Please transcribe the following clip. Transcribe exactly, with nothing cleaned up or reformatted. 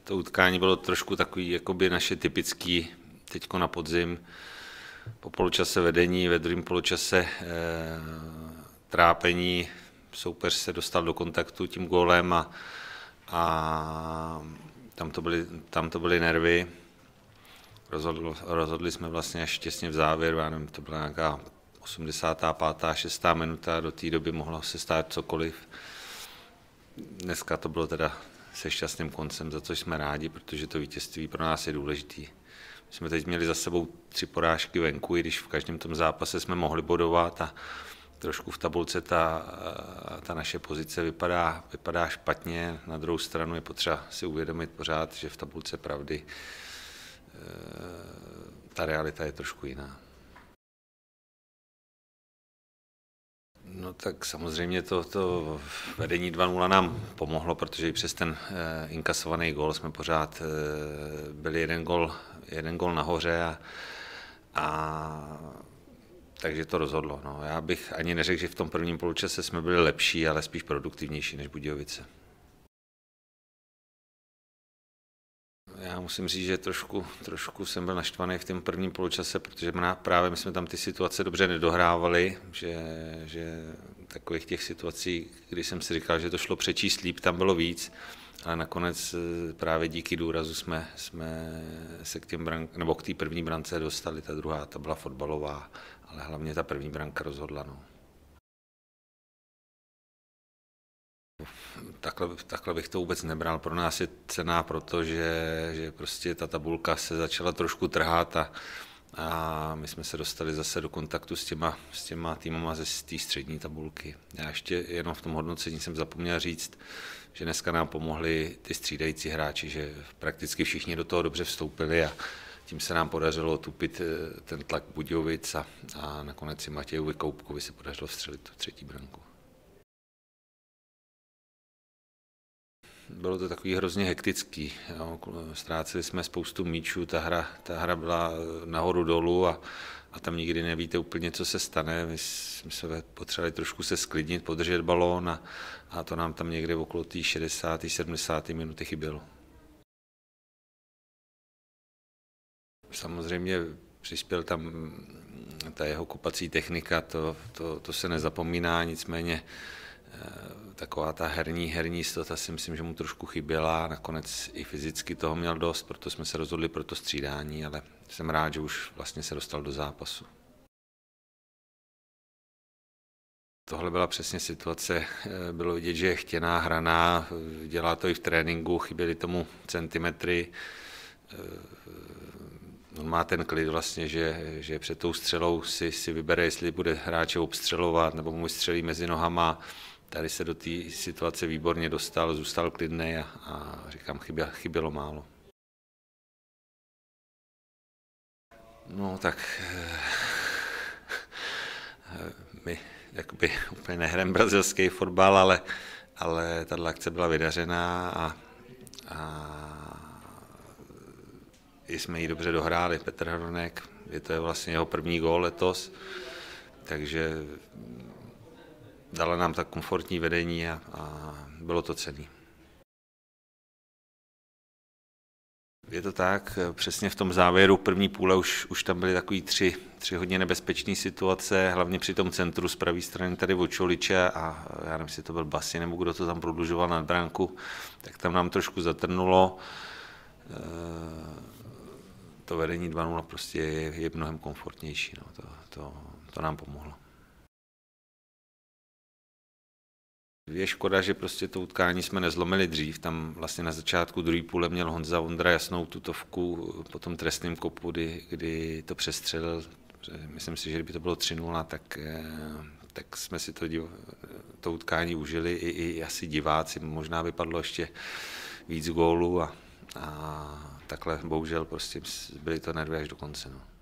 To utkání bylo trošku takový, jakoby naše typický teďko na podzim. Po poločase vedení, ve druhém poločase e, trápení, soupeř se dostal do kontaktu tím gólem a, a tam, to byly, tam to byly nervy. Rozhodl, rozhodli jsme vlastně až těsně v závěru, já nevím, to byla nějaká osmdesátá pátá šestá minuta, do té doby mohlo se stát cokoliv. Dneska to bylo teda se šťastným koncem, za což jsme rádi, protože to vítězství pro nás je důležitý. My jsme teď měli za sebou tři porážky venku, i když v každém tom zápase jsme mohli bodovat a trošku v tabulce ta, ta naše pozice vypadá, vypadá špatně. Na druhou stranu je potřeba si uvědomit pořád, že v tabulce pravdy ta realita je trošku jiná. No tak samozřejmě to, to vedení dva nula nám pomohlo, protože i přes ten eh, inkasovaný gól jsme pořád eh, byli jeden gól, jeden gól nahoře a, a takže to rozhodlo. No. Já bych ani neřekl, že v tom prvním poločase jsme byli lepší, ale spíš produktivnější než Budějovice. Já musím říct, že trošku, trošku jsem byl naštvaný v tom prvním poločase, protože právě my jsme tam ty situace dobře nedohrávali, že, že takových těch situací, kdy jsem si říkal, že to šlo přečíst líp, tam bylo víc, ale nakonec právě díky důrazu jsme, jsme se k těm brank, nebo k té první brance dostali, ta druhá, ta byla fotbalová, ale hlavně ta první branka rozhodla. No. Takhle, takhle bych to vůbec nebral. Pro nás je cenná, protože že prostě ta tabulka se začala trošku trhat a, a my jsme se dostali zase do kontaktu s těma, s těma týmama ze té střední tabulky. Já ještě jenom v tom hodnocení jsem zapomněl říct, že dneska nám pomohli ty střídající hráči, že prakticky všichni do toho dobře vstoupili a tím se nám podařilo otupit ten tlak Budějovic a, a nakonec si Matějovi Koupkovi se podařilo vstřelit tu třetí branku. Bylo to takový hrozně hektický. Jo. Ztráceli jsme spoustu míčů, ta hra, ta hra byla nahoru dolů a, a tam nikdy nevíte úplně, co se stane. My jsme potřebovali trošku se sklidnit, podržet balón a, a to nám tam někde okolo té šedesáté sedmdesáté minuty chybělo. Samozřejmě přispěl tam ta jeho kopací technika, to, to, to se nezapomíná, nicméně taková ta herní, herní jistota si myslím, že mu trošku chyběla, nakonec i fyzicky toho měl dost, proto jsme se rozhodli pro to střídání, ale jsem rád, že už vlastně se dostal do zápasu. Tohle byla přesně situace, bylo vidět, že je chtěná, hraná, dělá to i v tréninku, chyběly tomu centimetry. On má ten klid vlastně, že, že před tou střelou si, si vybere, jestli bude hráče obstřelovat nebo mu střelí mezi nohama. Tady se do té situace výborně dostal, zůstal klidný a, a říkám, chybě, chybělo málo. No tak my jakoby úplně nehrajeme brazilský fotbal, ale, ale tato akce byla vydařená a, a i jsme ji dobře dohráli. Petr Hronek, je to vlastně jeho první gól letos, takže dala nám tak komfortní vedení a, a bylo to cenný. Je to tak, přesně v tom závěru první půle už, už tam byly takový tři, tři hodně nebezpečné situace, hlavně při tom centru z pravé strany tady Vočoliče a já nevím, jestli to byl Basi nebo kdo to tam prodlužoval nad bránku, tak tam nám trošku zatrnulo. To vedení dva nula prostě je, je mnohem komfortnější, no, to, to, to nám pomohlo. Je škoda, že prostě to utkání jsme nezlomili dřív. Tam vlastně na začátku druhé půle měl Honza Vondra jasnou tutovku po tom trestném kopu, kdy, kdy to přestřelil. Myslím si, že kdyby to bylo tři nula, tak, tak jsme si to, to utkání užili. I, i asi diváci, možná vypadlo ještě víc gólů a, a takhle bohužel prostě byly to nervy až do konce. No.